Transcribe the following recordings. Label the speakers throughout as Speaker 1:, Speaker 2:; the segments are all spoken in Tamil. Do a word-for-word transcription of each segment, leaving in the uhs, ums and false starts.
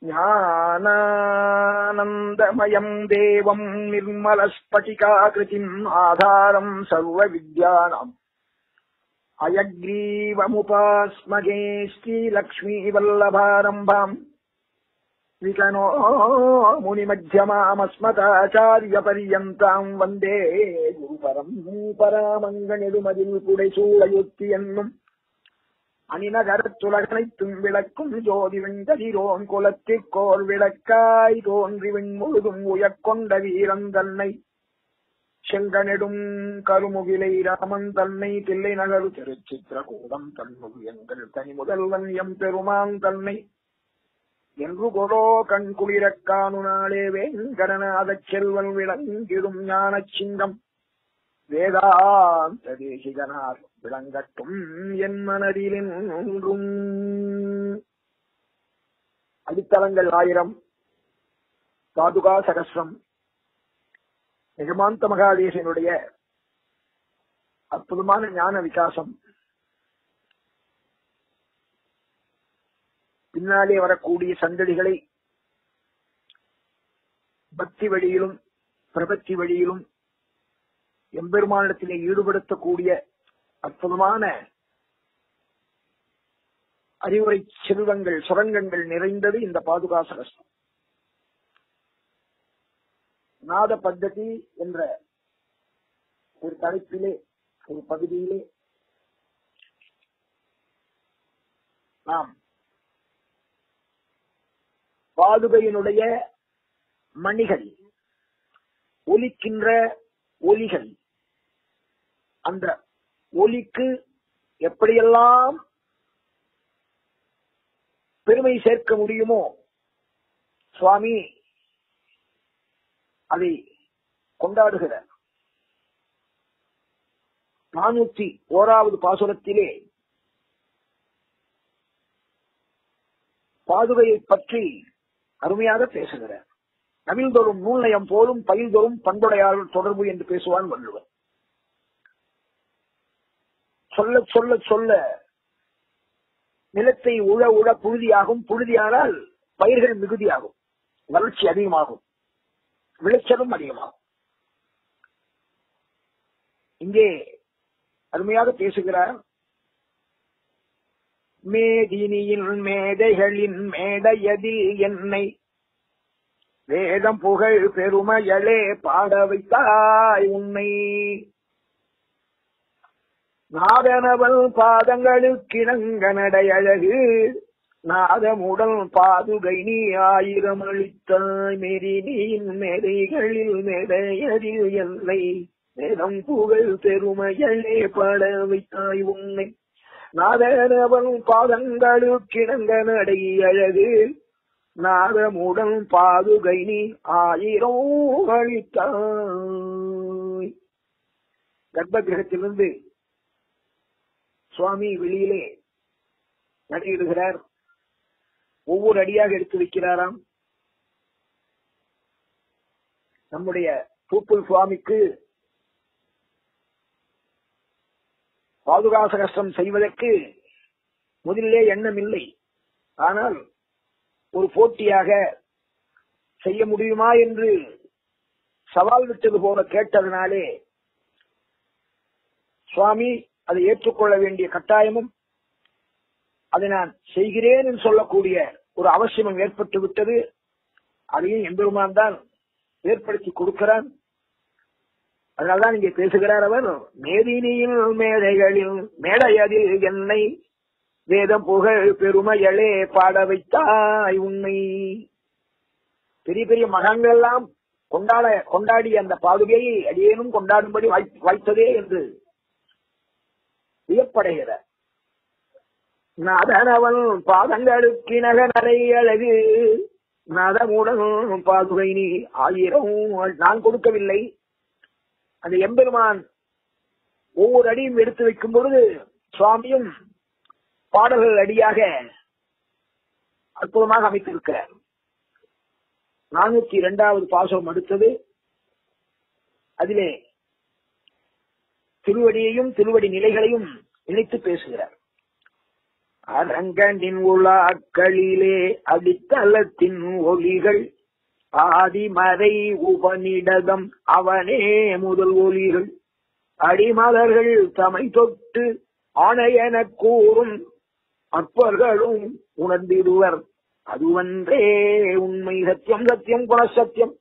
Speaker 1: ஞானானந்தமயம் தேவம் நிர்மலஸ்பட்டிகாகிருதிம் ஆதாரம் சர்வ வித்யானாம் அயக்ரீவமுபாஸ்மகே ஸ்ரீலக்ஷ்மீ வல்லபாரம்பாம் விகனோ முனிமத்யமாமஸ்மதாச்சாரிய பரியந்தாம் வந்தே குருபரம் பராமங்கனெடுமதில் புடைசூழயுத்தி என்னும் அணிநகரத்துலகனைத்தும் விளக்கும் ஜோதி வெங்கதிரோன் குலத்திற்கோர் விளக்காய் தோன்றி விண்முழுதும் உயக்கொண்ட வீரன் தன்னை செங்கனெடும் கருமுகிலை ராமன் தன்னை தில்லை நகரு திருச்சித்திரகூடம் தன்முகு எங்கள் தனி முதல்வன் எம் பெருமான் தன்னை என்று கொடோ கண் குளிரக் காணு நாளே வேங்கடநாதச் செல்வன் விளங்கிடும் ஞான சிங்கம் வேதாந்த தேசிகனார் விளங்கட்டும் என் மனதிலும். அடித்தளங்கள் ஆயிரம், பாதுகா சகஸ்ரம், நிகமாந்த மகாதேசனுடைய அற்புதமான ஞான விகாசம், பின்னாலே வரக்கூடிய சந்ததிகளை பக்தி வழியிலும் பிரபத்தி வழியிலும் எம்பெருமானிடத்திலே ஈடுபடுத்தக்கூடிய அற்புதமான அறிவுரை செல்வங்கள் சுரங்கங்கள் நிறைந்தது இந்த பாதுகா சகஸ்ரம். நாத பத்ததி என்ற ஒரு தலைப்பிலே ஒரு பகுதியிலே நாம் பாதுகையினுடைய மணிகள், ஒலிக்கின்ற ஒலிகள், அந்த ஒலிக்கு எப்படியெல்லாம் பெருமை சேர்க்க முடியுமோ சுவாமி அதை கொண்டாடுகிறார். நானூற்றி ஓராவது பாசுரத்திலே பாதுகையை பற்றி அருமையாக பேசுகிறார். நவில்தொறும் நூல்நயம் போலும் பயில்தொறும் பண்புடையாளர் தொடர்பு என்று பேசுவான் வள்ளுவர். சொல்ல சொல்ல சொல்ல நிலத்தை உழ உழ புழுதியாகும், புழுதியானால் பயிர்கள் மிகுதியாகும், வளர்ச்சி அதிகமாகும், விளைச்சலும் அதிகமாகும். இங்கே அருமையாக பேசுகிறார். மேதினியின் மேதைகளின் மேடையதில் என்னை வேதம் புகழ் பெருமையளே பாட வைத்தாய் உன்னை. நாதனவள் பாதங்களுக்கிணங்க நடையழகு நாதமுடல் பாதுகை நீ ஆயிரம் அளித்தாய். மெரினியின் மேதைகளில் மேடையதில் என்னை வேதம் புகழ் பெருமையளே பாட வைத்தாய் உன்னை. நாதனவள் பாதங்களுக்கிணங்க நடை அழகு நாதமுடன் பாதுகை நீ ஆயிரம் அளித்தாய். கர்ப்ப கிரகத்திலிருந்து சுவாமி வெளியிலே நடையிடுகிறார். ஒவ்வொரு அடியாக எடுத்து வைக்கிறாராம். நம்முடைய பூப்புல் சுவாமிக்கு பாதுகா சகஸ்ரம் செய்வதற்கு முதலிலே எண்ணம் இல்லை. ஆனால் ஒரு போட்டியாக செய்ய முடியுமா என்று சவால் விட்டது போல கேட்டதனாலே சுவாமி அதை ஏற்றுக்கொள்ள வேண்டிய கட்டாயமும் அதை நான் செய்கிறேன் என்று சொல்லக்கூடிய ஒரு அவசியமும் ஏற்பட்டு விட்டது. அதையும் எம்பெருமான் தான் ஏற்படுத்தி கொடுக்கிறான். அதனால்தான் இங்கே பேசுகிறார் அவர். மேதினியில் மேடைகளில் மேடையதில் என்னை வேதம் புகழ் பெருமையளே பாட வைத்தாய் உன்னை. பெரிய பெரிய மகான்கள் எல்லாம் கொண்டாட கொண்டாடிய அந்த பாதுகையை அடியேனும் கொண்டாடும்படி வாய்த்ததே என்று வியப்படைகிறார். நாதனவன் பாதங்களுக்கிணக நடை அழகு நாதமுடன் பாதுகை நீ ஆயிரம் நான் கொடுக்கவில்லை. அந்த எம்பெருமான் ஒவ்வொரு அடியும் எடுத்து வைக்கும் பொழுது சுவாமியும் பாடல்கள் அடியாக அற்புதமாக அமைத்திருக்கிறார். நானூத்தி இரண்டாவது பாசம் அடுத்தது. அதிலே திருவடியையும் திருவடி நிலைகளையும் இணைத்து பேசுகிறார். அரங்கனின் உலாக்களிலே அடித்தளத்தின் ஒலிகள் ஆதிமறை உபநிடதம் அவனே முதல் ஒலிகள் அடிமலர்கள் தமை தொட்டு ஆணையன கூறும் அப்பர்களும் உணர்ந்திடுவர் அதுவன்றே உண்மை. சத்தியம் சத்தியம் குணசத்தியம்.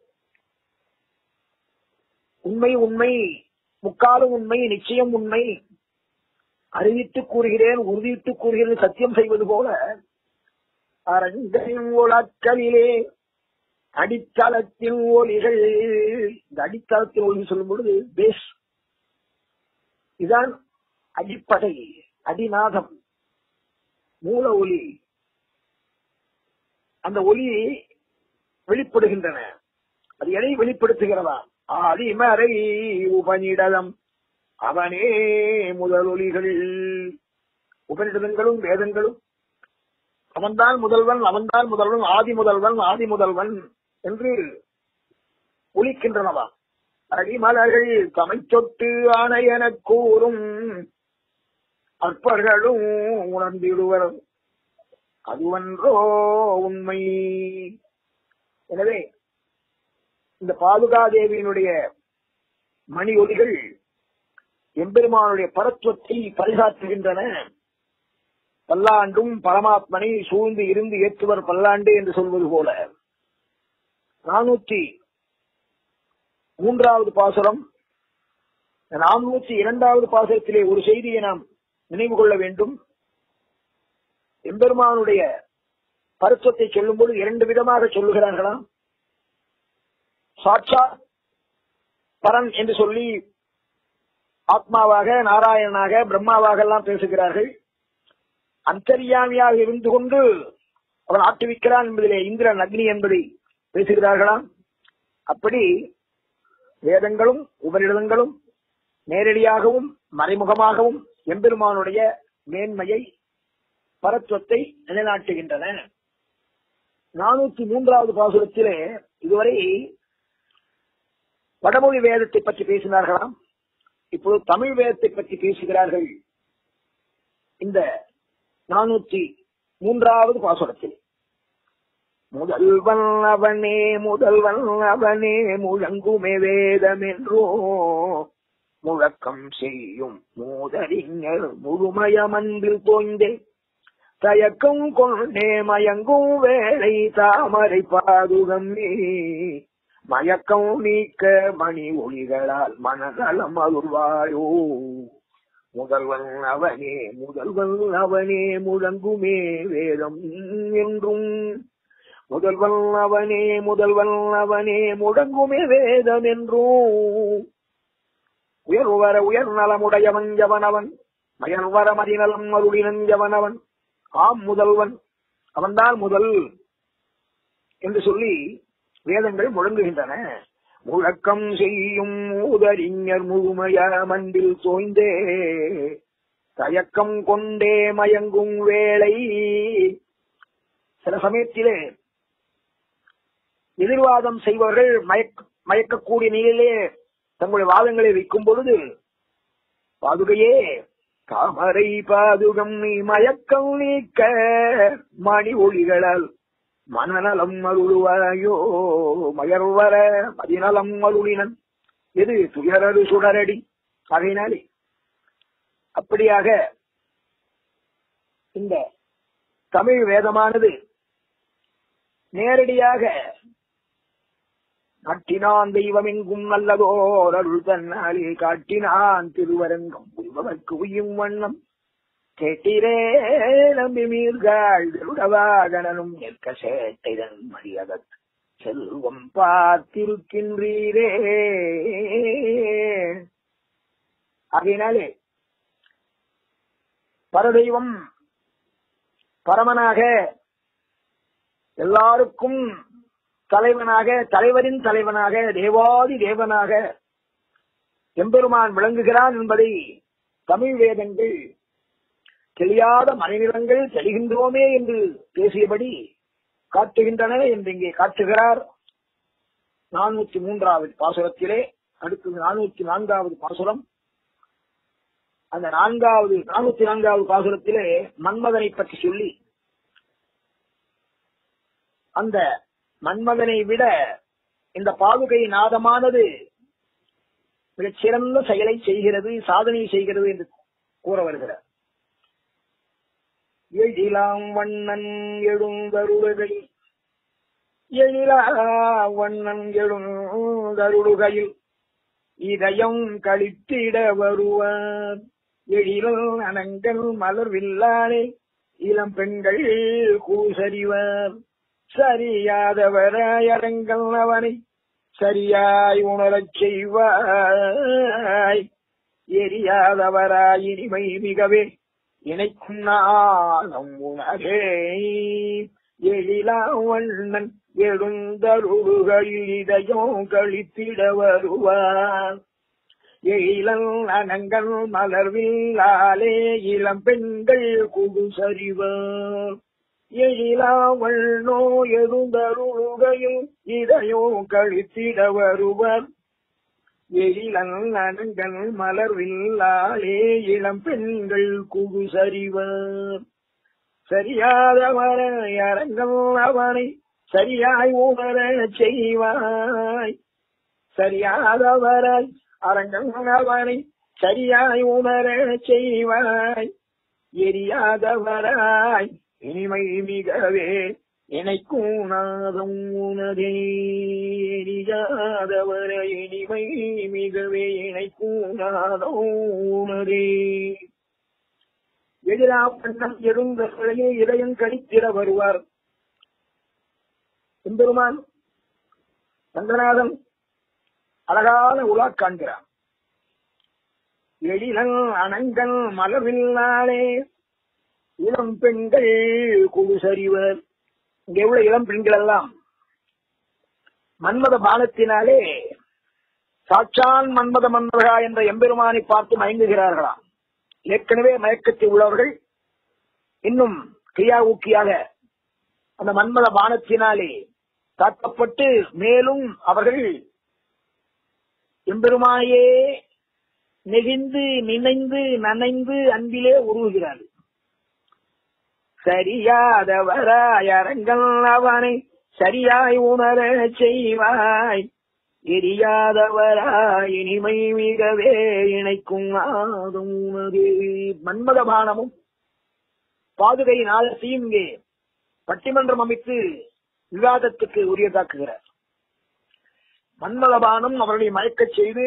Speaker 1: உண்மை உண்மை, முக்காலும் உண்மை, நிச்சயம் உண்மை, அறிவித்து கூறுகிறேன், உறுதியிட்டு கூறுகிறேன், சத்தியம் செய்வது போல அரங்கனின் உலக்களிலே அடித்தளத்தின் ஒலிகள். இந்த அடித்தளத்தின் ஒலி சொல்லும் பொழுது பேஸ், இதுதான் அடிப்படை, அடிநாதம், மூல ஒலி. அந்த ஒலி வெளிப்படுகின்றன. அது எதை வெளிப்படுத்துகிறதா? ஆதிமறை உபநிடதம் அவனே முதல் ஒலிகள். உபநிடதங்களும் வேதங்களும் அவன்தான் முதல்வன், அவன்தான் முதல்வன், ஆதி முதல்வன், ஆதி முதல்வன் என்று ஒலிக்கின்றனவா. அடிமலர்கள் தமை தொட்டு ஆணையன கூறும் அற்பர்களும் உணர்ந்திடுவர் அதுவன்றோ உண்மை. எனவே இந்த பாதுகாதேவியினுடைய மணி ஒலிகள் எம்பெருமானுடைய பரத்துவத்தை பரிசாற்றுகின்றன. பல்லாண்டும் பரமாத்மனை சூழ்ந்து இருந்து ஏற்றுவர் பல்லாண்டு என்று சொல்வது போல நானூற்றி மூன்றாவது பாசுரம், நானூற்றி இரண்டாவது பாசுரத்திலே ஒரு செய்தியை நாம் நினைவு கொள்ள வேண்டும். எம்பெருமானுடைய பரத்துவத்தை சொல்லும் போது இரண்டு விதமாக சொல்லுகிறார்களாம். சாட்சாத் பரன் என்று சொல்லி ஆத்மாவாக, நாராயணனாக, பிரம்மாவாக எல்லாம் பேசுகிறார்கள். அந்தர்யாமியாக இருந்து கொண்டு அவன் ஆட்டுவிக்கிறான் என்பதிலே இந்திரன் அக்னி என்பதை பேசுகிறார்களாம். அப்படி வேதங்களும் உபநிடதங்களும் நேரடியாகவும் மறைமுகமாகவும் எம்பெருமானுடைய மேன்மையை, பரத்துவத்தை நிலைநாட்டுகின்றன. நானூத்தி மூன்றாவது பாசுரத்திலே இதுவரை வடமொழி வேதத்தை பற்றி பேசினார்களாம். இப்போது தமிழ் வேதத்தை பற்றி பேசுகிறார்கள். இந்த நானூத்தி மூன்றாவது பாசுரத்தில் முதல்வன் அவனே முதல்வன் அவனே முழங்குமே வேதம் என்றோ முழக்கம் செய்யும் மூதறிஞர் முழுமயமன்பில் தோய்ந்தே தயக்கம் கொண்டே மயங்கும் வேளை தாமரை பாதுகமே மயக்கம் நீக்க மணி ஒளிகளால் மனநலம் அருள்வாயோ. முதல்வன் அவனே முதல்வன் அவனே முழங்குமே வேதம் என்றும் முதல்வன் அவனே முதல்வன் அவனே முழங்குமே வேதம் என்றும் உயர்வர உயர் நலமுடையவன் ஜவனவன் மயர்வர மதிநலம் அருளினன் ஜவனவன் ஆம் முதல்வன் அவன்தான் முதல் என்று சொல்லி வேதங்கள் முழங்குகின்றன. முழக்கம் செய்யும் மூதறிஞர் முழுமைய மண்டில் தோய்ந்தே தயக்கம் கொண்டே மயங்கும் வேளை. சில சமயத்திலே எதிர்வாதம் செய்பவர்கள் மயக்க மயக்கக்கூடிய நிலையிலே தங்களுடைய வாதங்களை வைக்கும் பொழுது பாதுகையே தாமரை பாதுகம் நீ மயக்கம் நீக்க மணி ஒளிகளால் மனநலம் அருளுவாயோ. மயர்வர மதிநலம் அருளினன் எது துயரடு சுடரடி. ஆகையினாலே அப்படியாக இந்த தமிழ் வேதமானது நேரடியாக காட்டினான் தெய்வம் எங்கும் நல்லதோர் அருள் தன்னாலே காட்டினான் திருவரங்கம் உய்பவர்க்கு உயும் வண்ணம் கேட்டிரே நம்பி மீர்கள் கருடவாகனும் நிற்க சேட்டைதன் மரியாதத் செல்வம் பார்த்திருக்கின்றீரே. ஆகையினாலே பரதெய்வம் பரமனாக எல்லாருக்கும் தலைவனாக, தலைவரின் தலைவனாக, தேவாதி தேவனாக எம்பெருமான் விளங்குகிறான் என்பதை தமிழ் வேதங்கள் தெரியாத மறைநிலங்கள் தெளிகின்றோமே என்று பேசியபடி காட்டுகின்றன என்று இங்கே காட்டுகிறார். நானூத்தி மூன்றாவது பாசுரத்திலே அடுத்து நானூத்தி நான்காவது பாசுரம் அந்த நான்காவது நானூத்தி நான்காவது பாசுரத்திலே மன்மதனை பற்றி சொல்லி அந்த மன்மதனை விட இந்த பாதுகை நாதமானது மிகச் சிறந்த செயலை செய்கிறது, சாதனை செய்கிறது என்று கூற வருகிறார். எழிலாம் வண்ணன் எழுந்தருளுகையில் எழிலா வண்ணன் எழுந்தருளுகையில் இதயம் கழித்திட வருவார். எழில் அனங்கள் மலர்வில்லானே இளம் பெண்கள் கூசறிவார். சரியாதவராய் அரங்கல் அவனை சரியாய் உணரச் செய்வாய். எரியாதவராய் இனிமை மிகவே இணைக்கும் நாளும் உணரே. எழிலா வண்ணன் எழுந்தருளுகையில் இதயம் கழித்திட வருவார். எழிலல் அனங்கள் மலர்வில்லாலே இளம் பெண்கள் குடுசறிவார். எழிலா வண்ணோ எழுந்தருளுகையில் இதயம் கழித்திட வருவார். எழிலல் அனங்கள் மலர்வில்லாலே இளம் பெண்கள் குடுசறிவார். சரியாதவராய் அரங்கல் அவனை சரியாய் உணர செய்வாய். சரியாதவராய் அரங்கல் அவனை சரியாய் உணர செய்வாய். எரியாதவராய் இனிமை மிகவே இணைக்கும் நாதம் உனதே. எரியாதவரை இனிமை மிகவே இணைக்கும் நாதம் உனதே. எதிரா பண்ணம் எழுந்த சிலையை இதயம் கழித்திட வருவார். எம்பெருமான் ரங்கநாதன் அழகான உலா காண்கிறான். எழிலன் அனங்கள் மலர்வில்லாலே இளம் பெண்கள் குடுசறிவர். இங்க எவ்வளவு இளம் பெண்கள் எல்லாம் மன்மத பானத்தினாலே சாட்சான் மன்மத மன்மதா என்ற எம்பெருமானை பார்த்து மயங்குகிறார்களாம். ஏற்கனவே மயக்கத்தில் உள்ளவர்கள் இன்னும் கிரியா ஊக்கியாக அந்த மன்மத பானத்தினாலே தாக்கப்பட்டு மேலும் அவர்கள் எம்பெருமானையே நெகிழ்ந்து நினைந்து நனைந்து அன்பிலே உருவுகிறார்கள். சரியாதவராய் அரங்கல் அவனை சரியாய் உணர செய்வாய். எரியாதவராய் இனிமை மிகவே இணைக்கும் நாதம் உனதே. மன்மத பானமும் பாதுகை நாதத்தையும் இங்கே பட்டிமன்றம் அமைத்து விவாதத்துக்கு உரியதாக்குகிறார். மன்மதபானம் அவர்களை மயக்கச் செய்து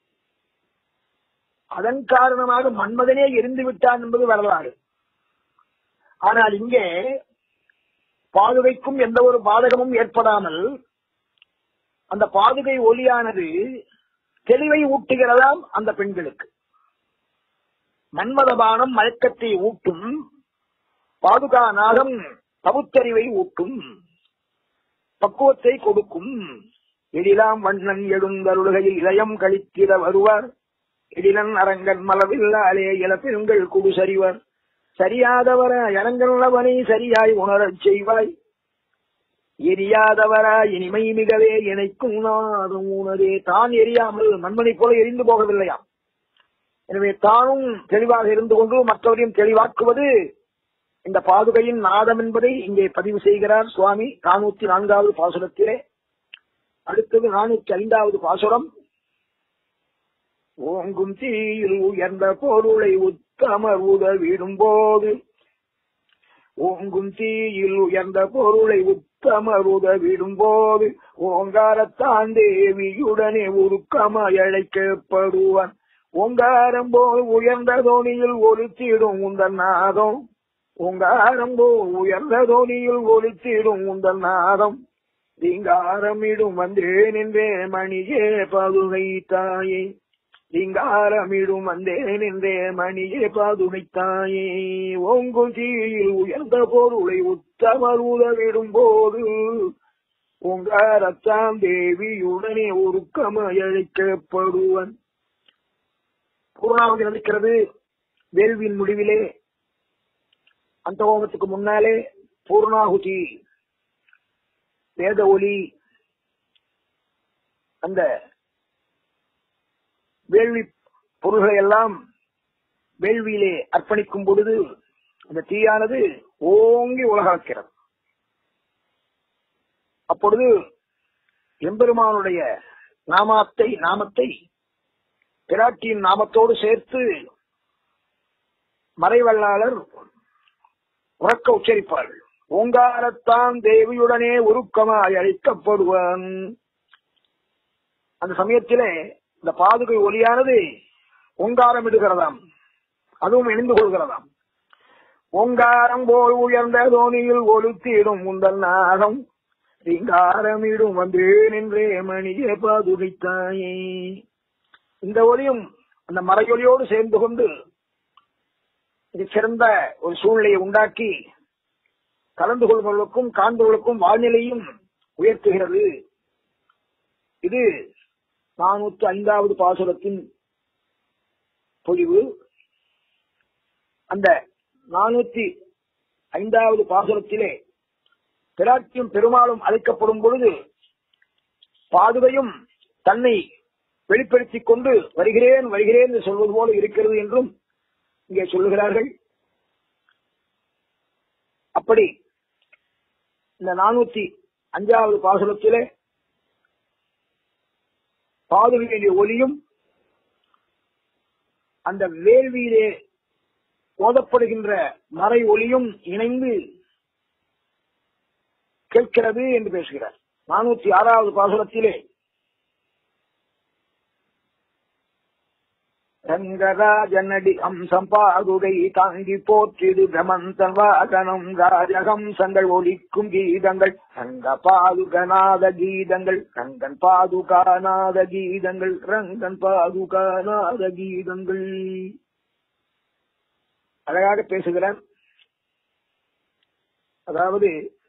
Speaker 1: அதன் காரணமாக மன்மதனே எரிந்து விட்டான் என்பது வரலாறு. ஆனால் இங்கே பாதுகைக்கும் எந்த ஒரு பாதகமும் ஏற்படாமல் அந்த பாதுகை ஒளியானது தெளிவை ஊட்டுகிறதாம் அந்த பெண்களுக்கு. மன்மதபானம் மயக்கத்தை ஊட்டும், பாதுகா நாகம் பகுத்தறிவை ஊட்டும், பக்குவத்தை கொடுக்கும். எழிலாம் வண்ணன் எழுந்தருளுகையில் இதயம் கழித்திட வருவார். எழிலன் அரங்கன் மலவில்லாலே இளப்பெண்கள் குடுசறிவர். சரியாதவர அரங்கல்லவனை சரியாய் உணரச் செய்வாய். எரியாதவராய் இனிமை மிகவே இணைக்கும் நாதம் உனதே. தான் எரியாமல் மண்மனை போல எரிந்து போகவில்லையாம். எனவே தானும் தெளிவாக இருந்து கொண்டு மற்றவரையும் தெளிவாக்குவது இந்த பாதுகையின் நாதம் என்பதை இங்கே பதிவு செய்கிறார் சுவாமி நானூத்தி நான்காவது பாசுரத்திலே. அடுத்தது நானூத்தி ஐந்தாவது பாசுரம். ஓங்கும் தீயில் உயர்ந்த பொருளை உத்தமர் உதவிடும் போது, ஓங்கும் தீயில் உயர்ந்த பொருளை உத்தமர் உதவிடும் போது, ஓங்காரத்தான் தேவியுடனே உருக்கமாய் அழைக்கப்படுவான். ஓங்காரம் போல் உயர்ந்த தோணியில் ஒலித்திடும் உந்தன் நாதம். ஓங்காரம் போல் உயர்ந்த தோணியில் ஒலித்திடும் உந்தன் நாதம். ரீங்காரமிடும் வந்தேன் என்றே மணியே பாதுகை தாயே. ரீங்காரமிடும் வந்தேன் என்றே மணியே பாதுகை தாயே. ஓங்கும் தீயில் உயர்ந்த பொருளை உத்தமர் உதவிடும் போது, ஓங்காரத்தான் தேவியுடனே உருக்கமாய் அழைக்கப்படுவன். பூர்ணாவதி நடக்கிறது. வேள்வியின் முடிவிலே அந்த ஹோமத்துக்கு முன்னாலே பூர்ணாகுதி வேத ஒலி, அந்த வேள்வி பொருள்களை எல்லாம் வேள்வியிலே அர்ப்பணிக்கும் பொழுது அந்த தீயானது ஓங்கி உலகாக்கிறது. அப்பொழுது எம்பெருமானுடைய நாமத்தை நாமத்தை பிராட்டியின் நாமத்தோடு சேர்த்து மறைவல்லாளர் உறக்க உச்சரிப்பார்கள். ஓங்காரத்தான் தேவியுடனே உருக்கமாய் அழைக்கப்படுவான். அந்த சமயத்திலே இந்த பாதுகை ஒலியானது ஓங்காரம் இடுகிறதாம், அதுவும் இணைந்து கொள்கிறதாம். ஓங்காரம் போல் உயர்ந்த தோனியில் ஒழுத்திடும் முந்தல் நாகம் ரீங்காரமிடும் வந்தேன் என்றே மணியே பாதுகைத்தாயே. இந்த ஒலியும் அந்த மறையொலியோடு சேர்ந்து கொண்டு இது சிறந்த ஒரு சூழ்நிலையை உண்டாக்கி கலந்து கொள்வர்களுக்கும் காண்பவர்களுக்கும் வாழ்நிலையும் உயர்த்துகிறது. இது நானூத்தி ஐந்தாவது பாசுரத்தின் பொழிவு. அந்த நானூத்தி ஐந்தாவது பாசுரத்திலே பிராட்டியும் பெருமாளும் அழைக்கப்படும் பொழுது பாதுகையும் தன்னை வெளிப்படுத்திக் கொண்டு வருகிறேன் வருகிறேன் என்று சொல்வது போல இருக்கிறது என்றும் இங்கே சொல்லுகிறார்கள். அப்படி இந்த நானூத்தி அஞ்சாவது பாசுரத்திலே பாதுகையுடைய ஒலியும் அந்த வேள்வியிலே ஓதப்படுகின்ற மறை ஒலியும் இணைந்து கேட்கிறது என்று பேசுகிறார். நானூத்தி ஆறாவது பாசுரத்திலே ரங்கராஜனடி அம்சம் பாதுகை தாங்கி போற்றிடு பிரமந்தன் வாகனம் ராஜகம் சங்கள் ஒலிக்கும் கீதங்கள் ரங்க பாதுகநாத கீதங்கள் ரங்கன் பாதுகாநாத கீதங்கள் ரங்கன் பாதுகாநாத கீதங்கள். அழகாக பேசுகிறார். அதாவது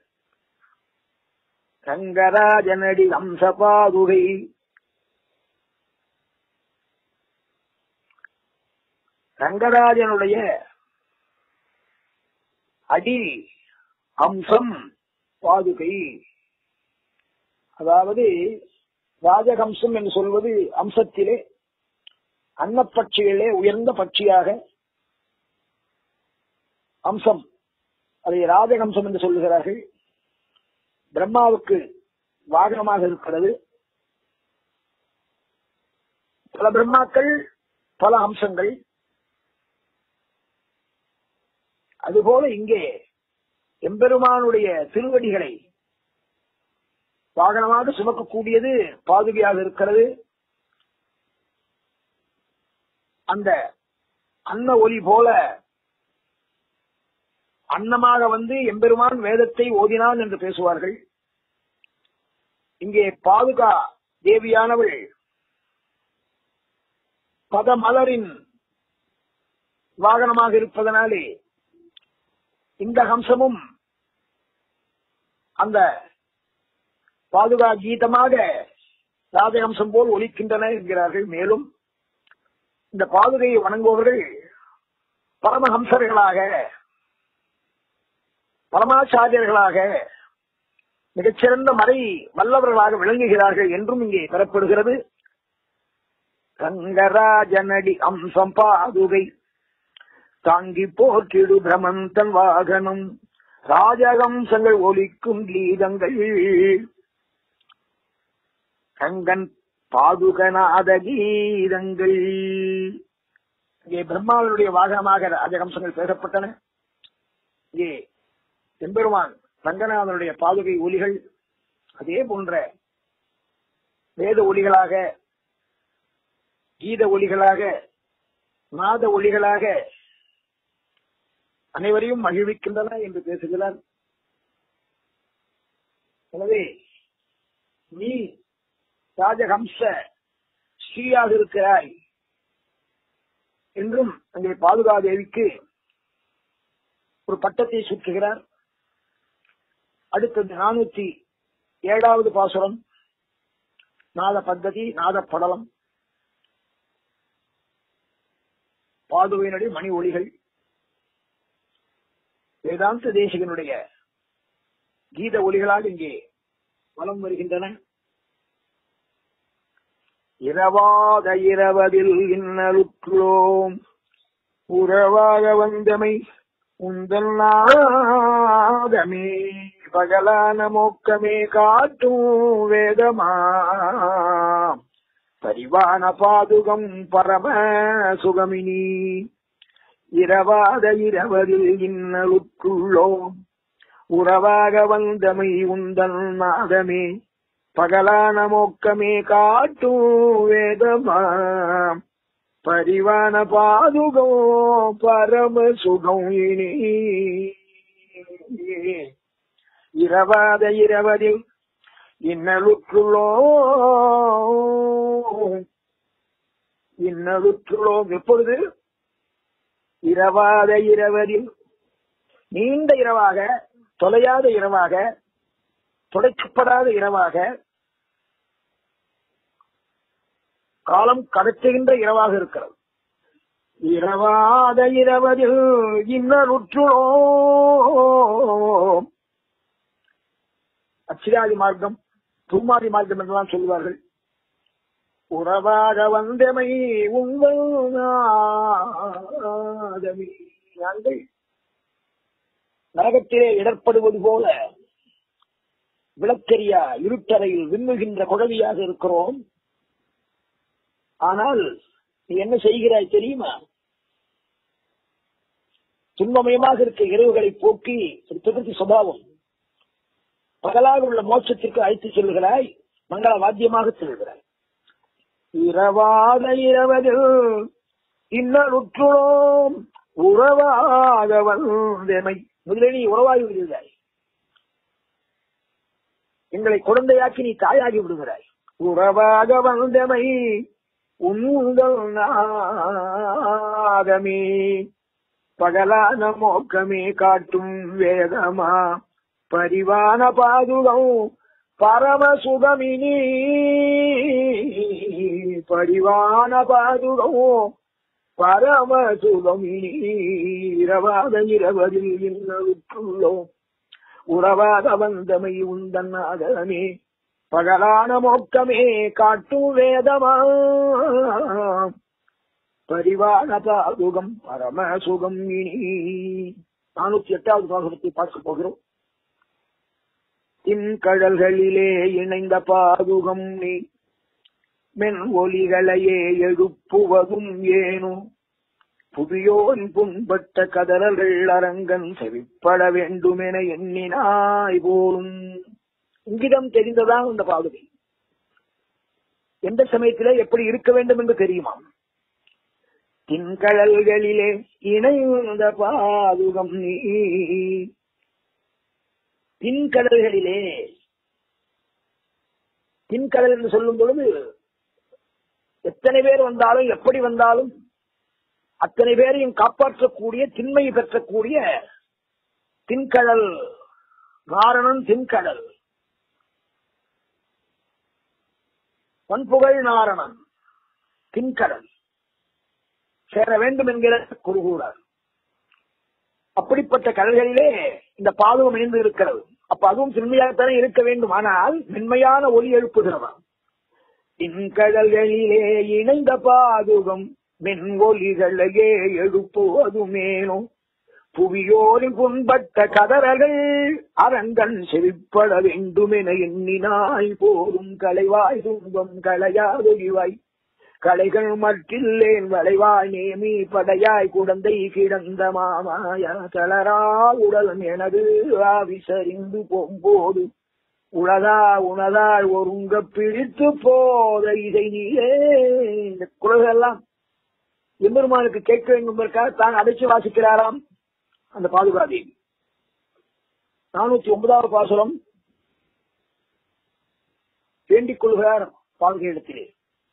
Speaker 1: ரங்கராஜனடி அம்ச பாதுகை, ரங்கராஜனுடைய அடி அம்சம் பாதுகை. அதாவது ராஜகம்சம் என்று சொல்வது அம்சத்திலே அன்னப்பட்சியிலே உயர்ந்த பட்சியாக அம்சம், அதை ராஜகம்சம் என்று சொல்லுகிறார்கள். பிரம்மாவுக்கு வாகனமாக இருக்கிறது. பல பிரம்மாக்கள் பல அம்சங்கள். அதுபோல இங்கே எம்பெருமானுடைய திருவடிகளை வாகனமாக சுமக்கக்கூடியது பாதுகையாக இருக்கிறது. அந்த அன்ன ஒலி போல அன்னமாக வந்து எம்பெருமான் வேதத்தை ஓதினான் என்று பேசுவார்கள். இங்கே பாதுகா தேவியானவள் பதமலரின் வாகனமாக இருப்பதனாலே இந்த ஹம்சமும் அந்த பாதுகா கீதமாக ராஜஹம்சம் போல் ஒலிக்கின்றன என்கிறார்கள். மேலும் இந்த பாதுகையை வணங்குபவர்கள் பரமஹம்சர்களாக பரமாச்சாரியர்களாக மிகச்சிறந்த மறை வல்லவர்களாக விளங்குகிறார்கள் என்றும் இங்கே பெறப்படுகிறது. ரங்கராஜனடி அம்சம் பாதுகை தாங்கி போற்றிடு பிரமந்தன் வாகனம் ராஜகம்சங்கள் ஒலிக்கும் கீதங்கள் ரங்கன் பாதுகநாத கீதங்கள். இங்கே பிரம்மாவனுடைய வாகனமாக ராஜகம்சங்கள் பேசப்பட்டன. இங்கே எம்பெருமான் ரங்கநாதனுடைய பாதுகை ஒலிகள் அதே போன்ற வேத ஒலிகளாக கீத ஒலிகளாக நாத ஒலிகளாக அனைவரையும் மகிழ்விக்கின்றன என்று பேசுகிறார். எனவே நீ ராஜஹம்ச ஸ்ரீயாக இருக்கிறாய் என்றும் அங்கே பாதுகா தேவிக்கு ஒரு பட்டத்தை சுற்றுகிறார். அடுத்தது நானூத்தி ஏழாவது பாசுரம் நாத பத்ததி நாத படலம். பாதுகையினுடைய மணி ஒலிகள் வேதாந்த தேசிகனுடைய கீத ஒலிகளால் இங்கே வலம் வருகின்றன. இரவாத இரவதில் இன்னலுற்றோம் உறவாக வந்தமை உந்தன் நாதமே பகலான மோக்கமே காட்டும் வேதமா பரிவான பாதுகம் பரம சுகமினி இரவாத இரவதில் இன்னலுக்குள்ளோம் உறவாக வந்தமை உந்தன் நாதமே பகலான மோக்கமே காட்டும் வேதமா பரிவான பாதுகம் பரம சுகம் இனி இரவாத இரவதில் இன்னலுக்குள்ளோம் இன்னலுக்குள்ளோம் எப்பொழுது இரவாத இரவதில் நீண்ட இரவாக தொலையாத இரவாக தொலைக்கப்படாத இரவாக காலம் கடத்துகின்ற இரவாக இருக்கிறது. இரவாத இரவதில் இன்னலுற்றோம் அச்சிராதி மார்க்கம் தும்மாதி மார்க்கம் என்றெல்லாம் சொல்வார்கள். உறவாக வந்தமை உங்கள் நாதமே நாங்கள் நரகத்திலே இடர்படுவது போல விளக்கெரியா இருட்டறையில் விண்ணுகின்ற குழவியாக இருக்கிறோம். ஆனால் நீ என்ன செய்கிறாய் தெரியுமா? துன்பமயமாக இருக்க இரவுகளை போக்கி பிரகிருதி சுபாவம் பகலாக உள்ள மோட்சத்திற்கு அழைத்து செல்கிறாய், மங்கள வாத்தியமாக செல்கிறாய். இரவாத இரவதில் இன்னலுற்றோம் உறவாக வந்தமை முதலே நீ உறவாகி விடுகிறாய், எங்களை குழந்தையாக்கி நீ தாயாகி விடுகிறாய். உறவாக வந்தமை உங்கள் நாதமே பகலான மோக்கமே காட்டும் வேதமா பரிவான பாதுகம் பரம சுகமினி பரிவான பாதுகம் பரம சுகமினி இரவாத இரவதில் இன்னலுக்குள்ளோம் உறவாத வந்தமை உந்தன் நாதமே பகலான மோக்கமே காட்டும் வேதமா பரிவான பாதுகம் பரம சுகம் இனி. நானூத்தி எட்டாவது பாகத்தை பார்க்க போகிறோம். தின்கடல்களிலே இணைந்த பாதுகம் நீ மென் ஒலிகளையே எழுப்புவதும் ஏனோ புவியோன் புண்பட்ட கதறல்கள் அரங்கன் செவிப்பட வேண்டுமென எண்ணினாய் போலும். இங்கிடம் தெரிந்ததான் இந்த பாதுகை எந்த சமயத்திலே எப்படி இருக்க வேண்டும் என்று தெரியுமா? தின்கடல்களிலே இணைந்த பாதுகம் நீ. தின்கடல்களிலே தின்கடல் என்று சொல்லும் பொழுது எத்தனை பேர் வந்தாலும் எப்படி வந்தாலும் அத்தனை பேரையும் காப்பாற்றக்கூடிய திண்மையை பெற்றக்கூடிய தின்கடல் காரணம் தின்கடல் பண்புகள் நாரணன் தின்கடல் சேர வேண்டும் என்கிற குறுகூடார். அப்படிப்பட்ட கடல்களிலே இந்த பாதுகம் இணைந்து இருக்கிறது. அப்ப அதுவும் திண்மையாகத்தானே இருக்க வேண்டும். ஆனால் மென்மையான ஒலி எழுப்புகிறவா. தின்கடல்களிலே இணைந்த பாதுகம் மென் ஒலிகளையே எழுப்புவதுமேனோ புவியோரின் புண்பட்ட கதறல்கள் அரங்கன் செவிப்பட வேண்டுமென எண்ணினாய் போரும். கலைவாய் துன்பம் களையாதொழிவாய் கலைகள் மற்றில்லேன் வளைவாய் நேமி படையாய் குழந்தை கிடந்த மாமாயா தளரா உடல் எனது ஆவி சரிந்து போம்போது உலகா உணதாய் ஒருங்க பிடித்து போத இதை நீயே. இந்த குரலெல்லாம் எம்பெருமானுக்கு கேட்க வேண்டும் என்பதற்காக தான் அடைச்சு வாசிக்கிறாராம் அந்த பாதுகாதேவி. நானூத்தி ஒன்பதாவது பாசுரம் வேண்டிக் கொள்கிறார் பாதுகையிடத்திலே.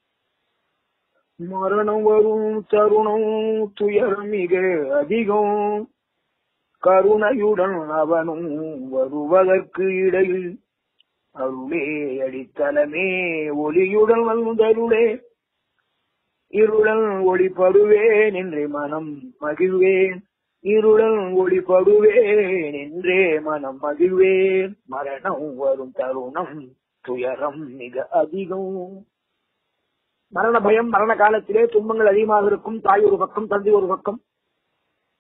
Speaker 1: மரணம் வரும் தருணம் துயரம் மிக அதிகம் கருணையுடன் அவனும் வருவதற்கு இடையில் அருளே அடித்தலமே ஒளியுடன் வந்தருளே இருளன் ஒளிப்படுவேன் என்றே மனம் மகிழ்வேன் இருளன் ஒளிப்படுவேன் என்றே மனம் மகிழ்வேன் மரணம் வரும் தருணம் துயரம் மிக அதிகம். மரண பயம் மரண காலத்திலே துன்பங்கள் அதிகமாக இருக்கும். தாய் ஒரு பக்கம் தந்தை ஒரு பக்கம்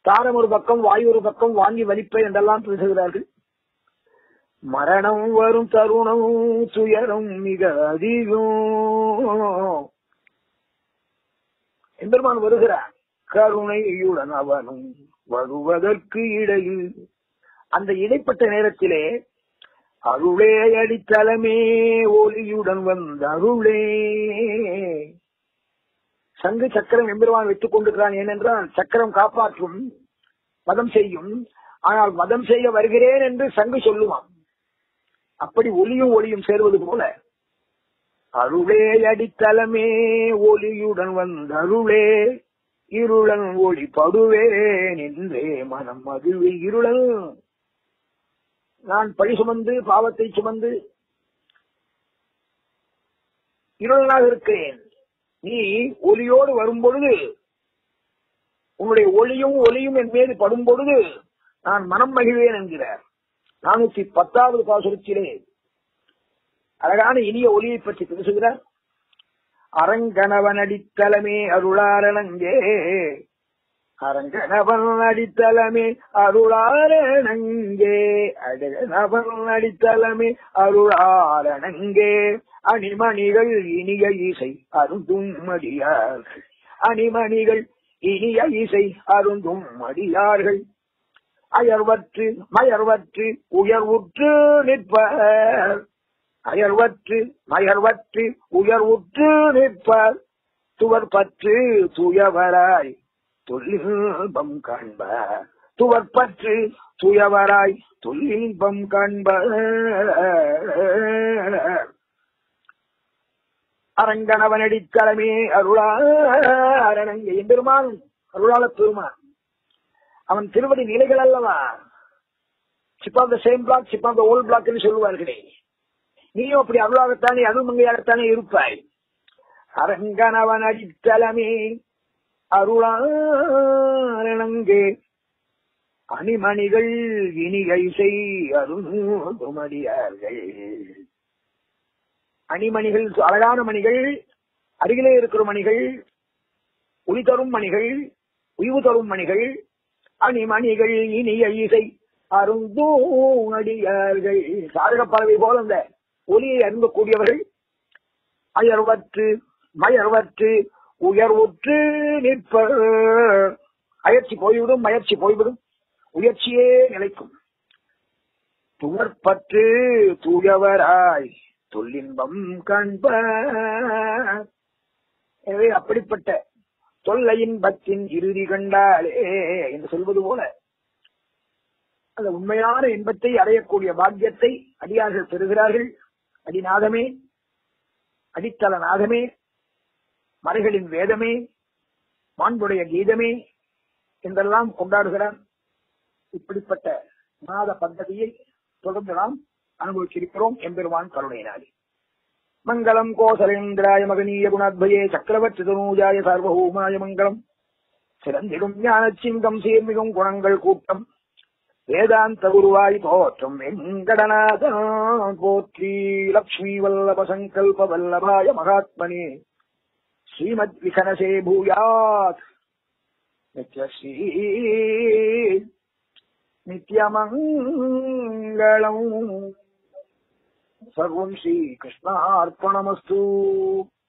Speaker 1: தாரம் ஒரு பக்கம் வாயு ஒரு பக்கம் வாங்கி வலிப்பை என்றெல்லாம் பேசுகிறார்கள். மரணம் வரும் தருணம் துயரம் மிக அதிகம். எம்பெருமான் வருகிறார் கருணையுடன் அவனும் வருவதற்கு இடையில். அந்த இடைப்பட்ட நேரத்திலே அருளே அடித்தலமே ஒளியுடன் வந்த அருளே. சங்கு சக்கரம் எம்பெருமான் வைத்துக் கொண்டிருக்கிறான். ஏனென்றால் சக்கரம் காப்பாற்றும், வதம் செய்யும். ஆனால் வதம் செய்ய வருகிறேன் என்று சங்கு சொல்லுவான். அப்படி ஒளியும் ஒளியும் சேர்வது போல அருளே அடித்தலமே ஒளியுடன் வந்த அருளே இருளன் ஒளி படுவேன் என்றே மனம் மகிழ்வே. இருளன் நான் பழி சுமந்து பாவத்தை சுமந்து இருளனாக இருக்கிறேன். நீ ஒளியோடு வரும் பொழுது, உன்னுடைய ஒளியும் ஒளியும் என் மீது படும் பொழுது நான் மனம் மகிழ்வேன் என்கிறார். நானூத்தி பத்தாவது பாசுரத்திலே அழகான இனிய ஒளியை பற்றி பேசுகிறார். அரங்கணவன் அடித்தலமே அருளாரணங்கே, அரங்கணவன் அடித்தலமே அருளாரணங்கே, அழகனவன் அடித்தலமே அருளாரணங்கே. அணிமணிகள் இனிய இசை அருந்தும் அடியார்கள், அணிமணிகள் இனிய இசை அருந்தும் அடியார்கள். அயர்வற்று மயர்வற்று உயர்வுற்று நிற்பர், அயர்வற்று மயர்வற்று உயர்வுற்று நிற்பர். துவர் பற்று துயவராய் தொல்லின்பம் காண்பர், துவர் பற்று துயவராய் தொல்லின்பம் காண்பர். அரங்கணவனடித்தலமே அருளாரணங்கே. எம்பெருமான் அருளாள பெருமான். அவன் திருவடி நிலைகள் அல்லவா, chip off the same block, chip off the old block என்று சொல்லுவார்களே. நீயும் அப்படி அருளாகத்தானே அருள்மங்கையாகத்தானே இருப்பாய். அரங்கணவன் அடித்தலமே அருளாரணங்கே, அணிமணிகள் இனிய இசை அருள்மடியார்கள். அணிமணிகள் அழகான மணிகள், அருகிலே இருக்கிற மணிகள், ஒளி தரும் மணிகள், உய்வு தரும் மணிகள். அணிமணிகள் இனிய இசை அருந்தும் அடியார்கள். சாதக பறவை போல அந்த ஒலியை அருந்தக்கூடியவர்கள். அயர்வற்று மயர்வற்று உயர்வுற்று நிற்பர். அயற்சி போய்விடும், மயற்சி போய்விடும், உயர்ச்சியே நிலைக்கும். துவர்பற்று தூயவராய் தொல்லின்பம் காண்பர். எனவே அப்படிப்பட்ட தொல்லை இன்பத்தின் இறுதி கண்டாலே என்று சொல்வது போல அந்த உண்மையான இன்பத்தை அடையக்கூடிய பாக்கியத்தை அடியார்கள் பெறுகிறார்கள். அடிநாதமே, அடித்தல நாதமே, மறைகளின் வேதமே, மாண்புடைய கீதமே என்றெல்லாம் கொண்டாடுகிறார். இப்படிப்பட்ட நாத பద్ధதியை தொடர்ந்து நாம் அனுபவிச்சிருக்கிறோம் எம்பெருமான் கருணையினாலே. மங்களம் கோசலேந்திராய மகனீய குணாத்பயே சக்கரவர்த்தி தனூஜாய சார்வபௌமாய மங்களம். சிறந்திடும் ஞான சிங்கம் சீர்மிகும் குணங்கள் கூட்டம் வேதாந்த குருவாய் போற்றும் வெங்கடநாத போற்றி. லக்ஷ்மி வல்லப சங்கல்ப வல்லபாய மகாத்மனே ஸ்ரீமத் விகனசே பூயாத் நித்யஸ்ரீ நித்யமங்கலம். सर्वं श्रीकृष्णार्पणमस्तु.